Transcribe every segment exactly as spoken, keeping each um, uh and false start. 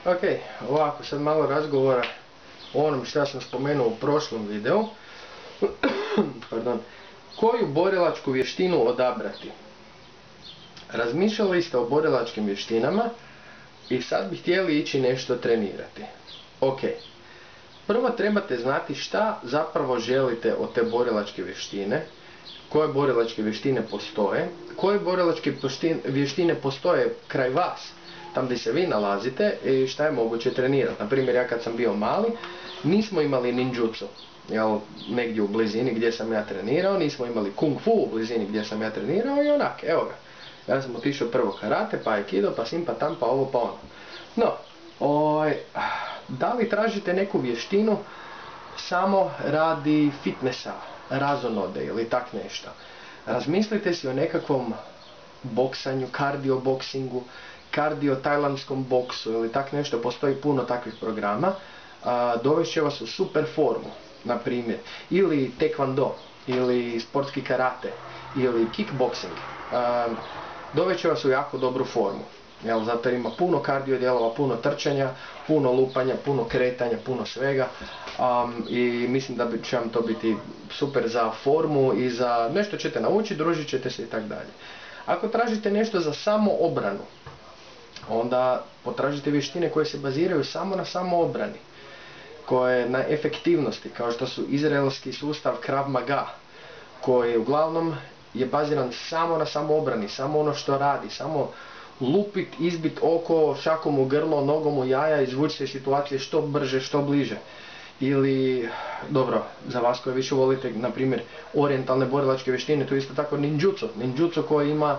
Ok, ovako sad malo razgovora o onom što sam spomenuo u prošlom videu. Pardon. Koju borilačku vještinu odabrati? Razmišljali ste o borilačkim vještinama i sad bi htjeli ići nešto trenirati. Ok. Prvo trebate znati šta zapravo želite od te borilačke vještine, koje borilačke vještine postoje, koje borilačke vještine postoje kraj vas, tam gdje se vi nalazite i šta je moguće trenirati. Naprimjer, ja kad sam bio mali, nismo imali ninjutsu, jel, negdje u blizini gdje sam ja trenirao, nismo imali kung fu u blizini gdje sam ja trenirao i onak, evo ga. Ja sam otišao prvo karate, pa aikido, pa sim, pa tam, pa ovo, pa ono. No, oj, da li tražite neku vještinu samo radi fitnessa, razonode ili tak nešto? Razmislite si o nekakvom boksanju, kardio boksingu, kardio tajlandskom boksu ili tak nešto, postoji puno takvih programa. Dovešće vas u super formu, na primjer, ili taekwondo, ili sportski karate, ili kickboxing. Dovešće vas u jako dobru formu. Jel, zato ima puno kardio dijelova, puno trčanja, puno lupanja, puno kretanja, puno svega. Um, I mislim da će vam to biti super za formu i za nešto ćete naučiti, družit ćete se i tak dalje. Ako tražite nešto za samo obranu, onda potražite vještine koje se baziraju samo na samoobrani, koje na efektivnosti, kao što su izraelski sustav Krav Maga, koji uglavnom je baziran samo na samoobrani, samo ono što radi, samo lupit, izbit oko, šakom u grlo, nogom u jaja, izvući se iz situacije što brže, što bliže. Ili, dobro, za vas koji više volite, na primjer, orijentalne borilačke vještine, tu isto tako ninjutsu. Ninjutsu koji ima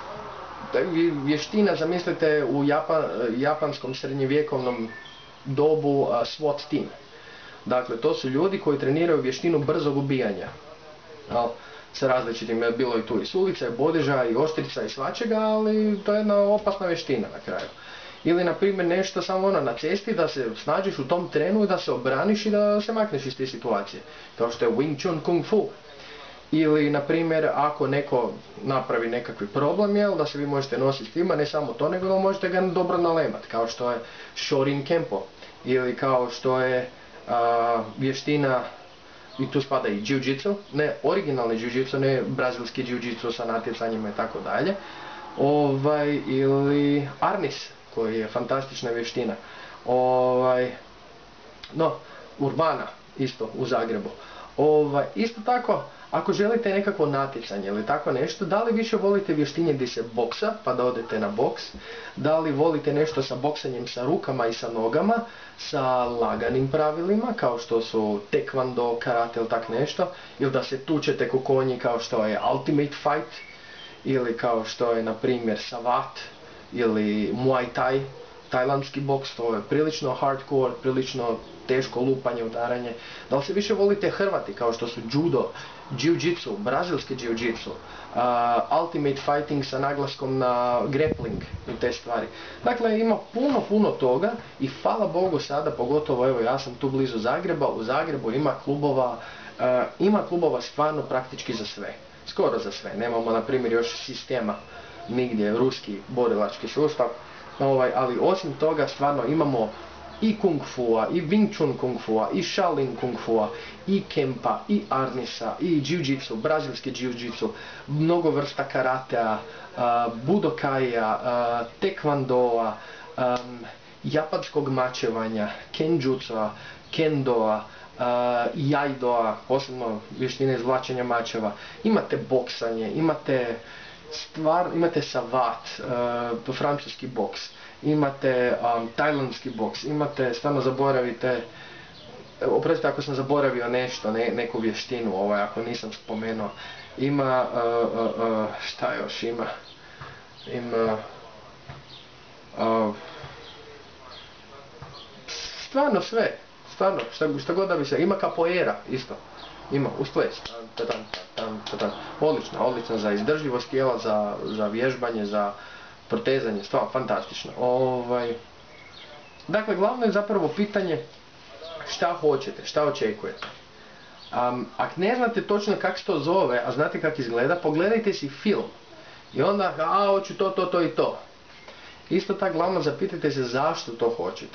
vještina, zamislite, u Japan, japanskom srednjevjekovnom dobu uh, SWAT team. Dakle, to su ljudi koji treniraju vještinu brzog ubijanja. Al, sa različitim, je bilo i tu i sulica, i bodeža, i oštrica, i svačega, ali to je jedna opasna vještina na kraju. Ili, na primjer, nešto samo ono na cesti, da se snađeš u tom trenu i da se obraniš i da se makneš iz te situacije. Kao što je Wing Chun Kung Fu. Ili, na primjer, ako neko napravi nekakvi problem, jel, da se vi možete nositi s tima, ne samo to, nego da možete ga dobro nalemat, kao što je Shorin Kempo. Ili kao što je a, vještina, i tu spada i jiu-jitsu, ne originalni jiu-jitsu, ne brazilski jiu-jitsu sa natjecanjima i tako dalje. Ovaj, ili Arnis, koji je fantastična vještina. Ovaj, no, Urbana, isto u Zagrebu. Ovaj, isto tako, ako želite nekakvo natjecanje ili tako nešto, da li više volite vještine gdje se boksa, pa da odete na boks, da li volite nešto sa boksanjem sa rukama i sa nogama, sa laganim pravilima, kao što su taekwondo, karate ili tak nešto, ili da se tučete ko konji kao što je Ultimate Fight, ili kao što je, na primjer, Savat, ili Muay Thai, tajlandski boks, to je prilično hardcore, prilično teško lupanje, udaranje. Da li se više volite hrvati, kao što su judo, jiu-jitsu, brazilski jiu-jitsu, uh, ultimate fighting sa naglaskom na grappling i te stvari. Dakle, ima puno, puno toga i hvala Bogu sada, pogotovo, evo, ja sam tu blizu Zagreba, u Zagrebu ima klubova, uh, ima klubova stvarno praktički za sve. Skoro za sve. Nemamo, na primjer, još sistema nigdje, ruski borilački sustav, ovaj, ali osim toga stvarno imamo i kung fua, i Wing Chun kung fua, i Shaolin kung fua, i kempa, i arnisa, i jiu-jitsu, brazilski jiu-jitsu, mnogo vrsta karatea, uh, budokaja, uh, taekwondoa, um, japanskog mačevanja, kenjutsu, kendoa, uh, jaidoa, posebno vještine izvlačenja mačeva. Imate boksanje, imate stvar, imate savat, uh, francuski boks, imate um, tajlandski boks, imate, stvarno zaboravite, oprostite ako sam zaboravio nešto, ne, neku vještinu, ovaj, ako nisam spomenuo, ima, uh, uh, uh, šta još ima, ima, uh, stvarno sve, stvarno, šta, šta god da bi se, ima capoeira isto, ima, uz ples, odlična, odlična za izdržljivost tijela, za, za vježbanje, za protezanje, stvarno fantastično. Ovaj, dakle, glavno je zapravo pitanje šta hoćete, šta očekujete. Um, ako ne znate točno kako se to zove, a znate kako izgleda, pogledajte si film. I onda, a, hoću to, to, to i to. Isto tako glavno zapitajte se zašto to hoćete.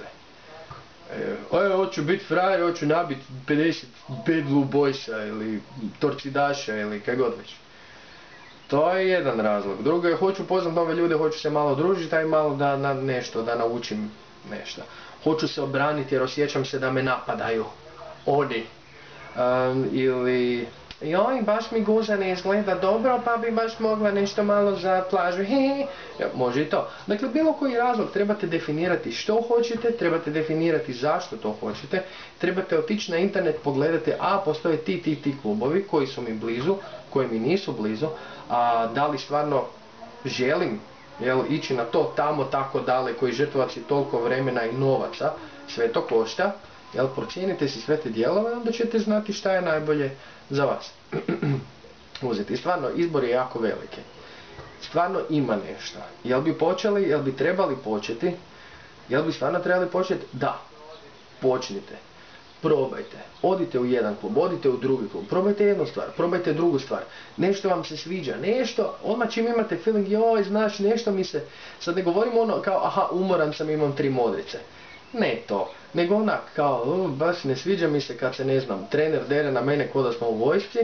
E, hoću biti frajer, hoću nabiti pedeset pet Blue Boysa ili Torcidaša ili kaj god već. To je jedan razlog. Drugo je, hoću poznat nove ljude, hoću se malo družiti, a i malo da na nešto, da naučim nešto. Hoću se obraniti jer osjećam se da me napadaju. Oni. Um, ili, joj, baš mi guza ne izgleda dobro, pa bi baš mogla nešto malo za plažu. Ja, može i to. Dakle, bilo koji razlog, trebate definirati što hoćete, trebate definirati zašto to hoćete, trebate otići na internet, pogledati, a postoje ti, ti, ti klubovi koji su mi blizu, koji mi nisu blizu, a da li stvarno želim jel, ići na to tamo tako daleko i žrtvovati si toliko vremena i novaca, sve to košta, jel, procijenite si sve te dijelove, onda ćete znati šta je najbolje za vas uzeti. I stvarno, izbor je jako veliki. Stvarno ima nešto. Jel bi počeli, jel bi trebali početi, jel bi stvarno trebali početi? Da. Počnite. Probajte. Odite u jedan klub, odite u drugi klub, probajte jednu stvar, probajte drugu stvar. Nešto vam se sviđa, nešto, odmah čim imate feeling, joj, znaš, nešto mi se, sad ne govorim ono kao, aha, umoran sam, imam tri modrice. Ne to, nego onak kao, uh, baš ne sviđa mi se kad se, ne znam, trener dere na mene ko da smo u vojsci,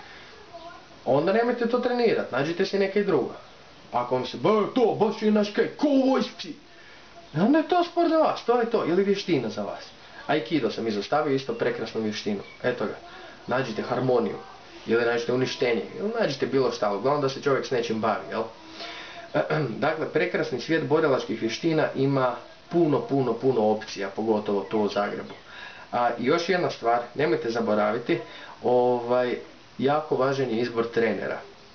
onda nemojte to trenirati, nađite si nekaj druga. Ako vam se, ba to, baš je naš kaj, ko u vojsci, onda je to sport za vas, to je to, ili vještina za vas. Aikido sam izostavio, isto prekrasnu vještinu, eto ga, nađite harmoniju, ili nađite uništenje, ili nađite bilo šta, uglavnom da se čovjek s nečim bavi, jel? Dakle, prekrasni svijet borilačkih vještina ima puno, puno, puno opcija, pogotovo tu u Zagrebu. A još jedna stvar, nemojte zaboraviti, ovaj, jako važan je izbor trenera.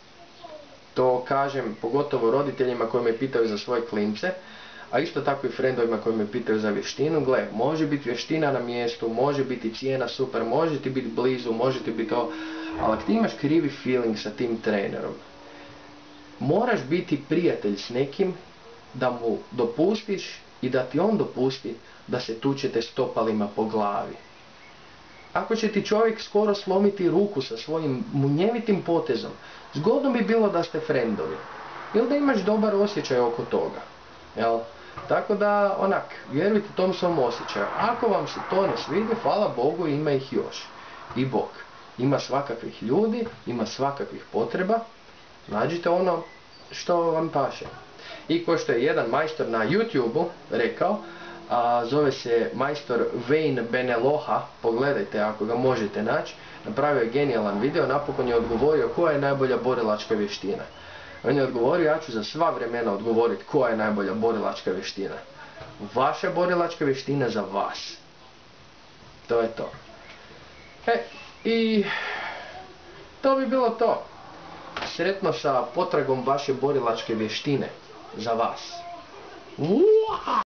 To kažem pogotovo roditeljima koji me pitaju za svoje klince, a isto tako i frendovima koji me pitaju za vještinu. Gle, može biti vještina na mjestu, može biti cijena super, može ti biti blizu, može ti biti to, ali ako ti imaš krivi feeling sa tim trenerom, moraš biti prijatelj s nekim da mu dopustiš i da ti on dopusti da se tučete stopalima po glavi. Ako će ti čovjek skoro slomiti ruku sa svojim munjevitim potezom, zgodno bi bilo da ste frendovi. Ili da imaš dobar osjećaj oko toga. Jel? Tako da, onak, vjerujte tom svom osjećaju. Ako vam se to ne svidi, hvala Bogu, ima ih još. I Bog. Ima svakakvih ljudi, ima svakakvih potreba. Nađite ono što vam paše. I ko što je jedan majstor na YouTubeu rekao, a, zove se majstor Wayne Beneloha, pogledajte ako ga možete naći, napravio je genijalan video, napokon je odgovorio koja je najbolja borilačka vještina. On je odgovorio, ja ću za sva vremena odgovoriti koja je najbolja borilačka vještina. Vaša borilačka vještina za vas. To je to. E, i to bi bilo to. Sretno sa potragom vaše borilačke vještine za vas. Uaa!